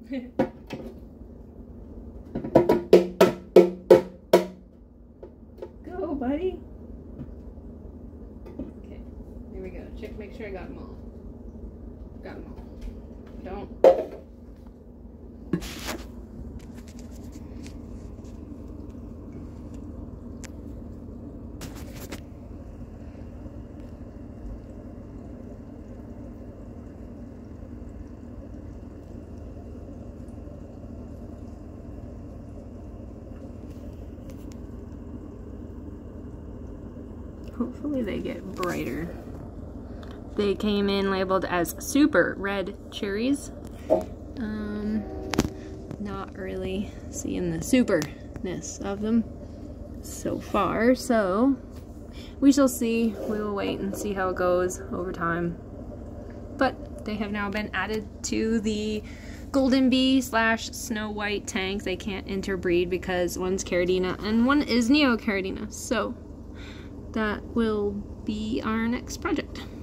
Go, buddy. Okay, here we go. Check, make sure I got them all. Got them all. Don't. Hopefully they get brighter. They came in labeled as super red cherries. Not really seeing the superness of them so far, so we shall see. We will wait and see how it goes over time. But they have now been added to the Golden Bee / Snow White tank. They can't interbreed because one's Caridina and one is Neo Caridina, so that will be our next project.